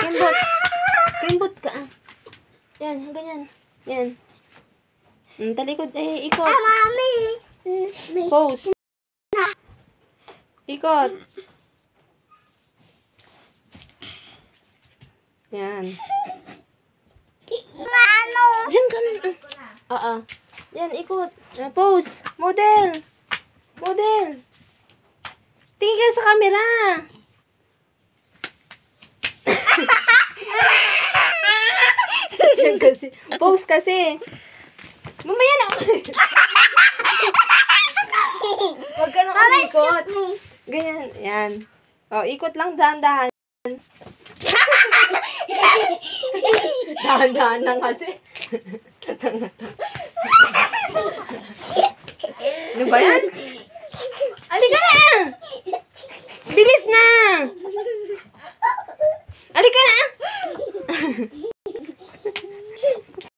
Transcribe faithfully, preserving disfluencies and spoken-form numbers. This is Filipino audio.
Kimbot. Kimbot ka. Yan, ganyan. Yan. Hmm, talikod. Eh, ikot. Ah, mami. Pose. Ikot. Yan. Ano? Diyan ka na. Oo. Yan, ikot. Uh, pose. Model. Model. Tingin ka sa camera. Yan kasi. Pose kasi. Mamaya na. Huwag ka nang umikot. Ganyan. Yan. O, ikot lang dahan-dahan. Dahan-dahan lang kasi. Ano ba yan? Halika na! Bilis na!